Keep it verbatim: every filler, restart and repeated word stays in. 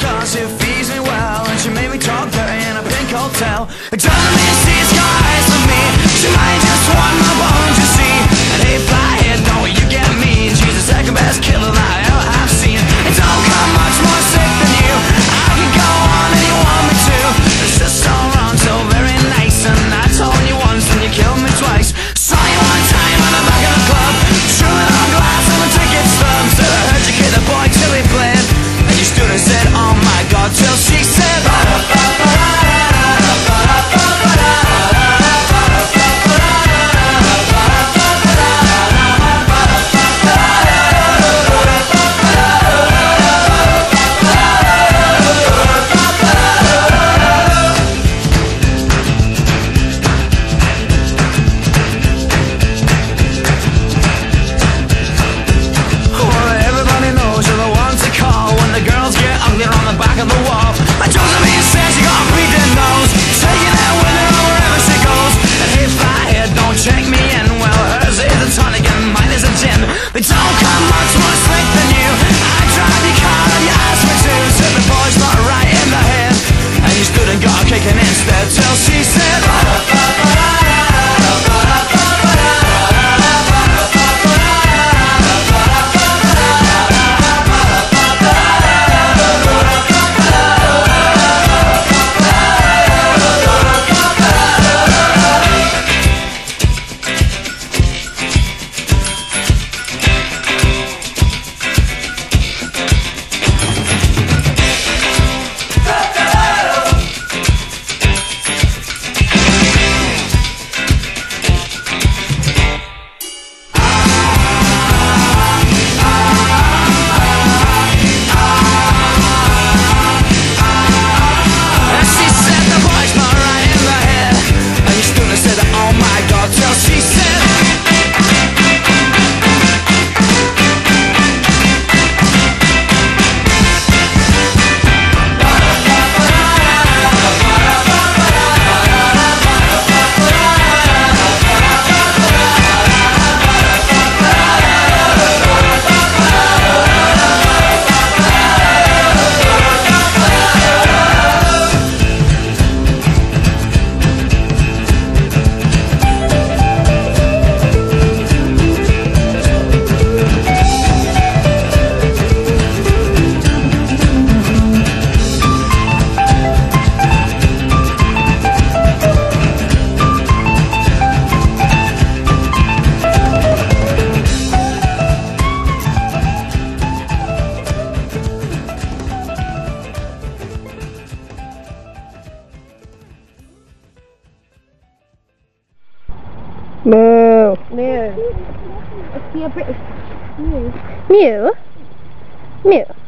cause she feeds me well, and she made me talk dirty in a pink hotel. It doesn't mean she's got eyes for me, she might just want my bones, you see. And hey, Flathead, don't you get me? She's the second best killer that I ever have seen. It don't come much more sick than you, I can go on and you want me to. It's just so wrong, so very nice, and I told you once and you killed me twice. Saw you one time on the back of the club, chewing on glass and the ticket stub. Said I heard you kid the boy till he bled, and you stood and said, oh my god, till she said, kicking instead till she said, Moo. Moo. Is he a British? Moo. Mew. Mew.